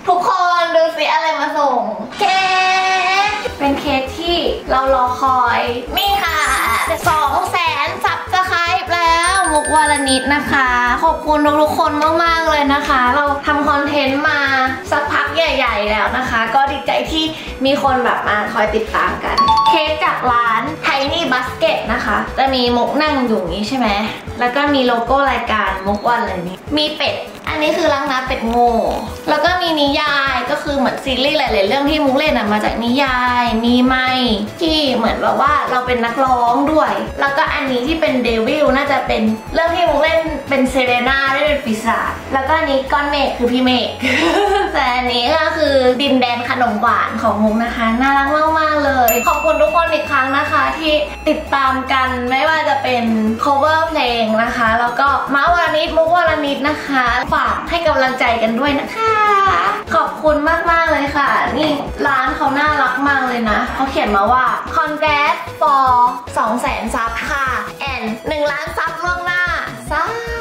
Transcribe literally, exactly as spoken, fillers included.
ทุกคนดูสิอะไรมาส่งเค้กเป็นเค้กที่เรารอคอยนี่ค่ะสองแสนซับสไครบ์แล้วมุกวรณิตนะคะขอบคุณทุกๆคนมากๆเลยนะคะเราทำคอนเทนต์มาสักพักใหญ่ๆแล้วนะคะก็ดีใจที่มีคนแบบมาคอยติดตามกันเค้กจากร้าน Tiny Basket นะคะจะมีมุกนั่งอยู่นี้ใช่ไหมแล้วก็มีโลโก้รายการมุกวรณิตมีเป็ดอันนี้คือรังน้ำเป็ดโง่แล้วก็มีนิยายก็คือเหมือนซีรีส์หลายๆเรื่องที่มุกเล่นอะมาจากนิยายมีไมที่เหมือนแบบว่าเราเป็นนักร้องด้วยแล้วก็อันนี้ที่เป็นเดวิลน่าจะเป็นเรื่องที่มุกเล่นเป็นเซเรน่าได้เป็นปีศาจแล้วก็อันนี้ก้อนเมฆคือพี่เมฆ แต่อันนี้ก็คือดินแดนขนมหวานของมุกนะคะน่ารักมากๆเลยขอบคุณทุกคนอีกครั้งนะคะที่ติดตามกันไม่ว่าจะเป็น cover เพลงนะคะแล้วก็ม้าวรณิตมุกวรณิตนะคะฝากให้กำลังใจกันด้วยนะคะขอบคุณมากๆเลยค่ะนี่ร้านเขาน่ารักมากเลยนะเขาเขียนมาว่า congrats for สองแสนซับค่ะ and หนึ่งล้านซับล่วงหน้าซับ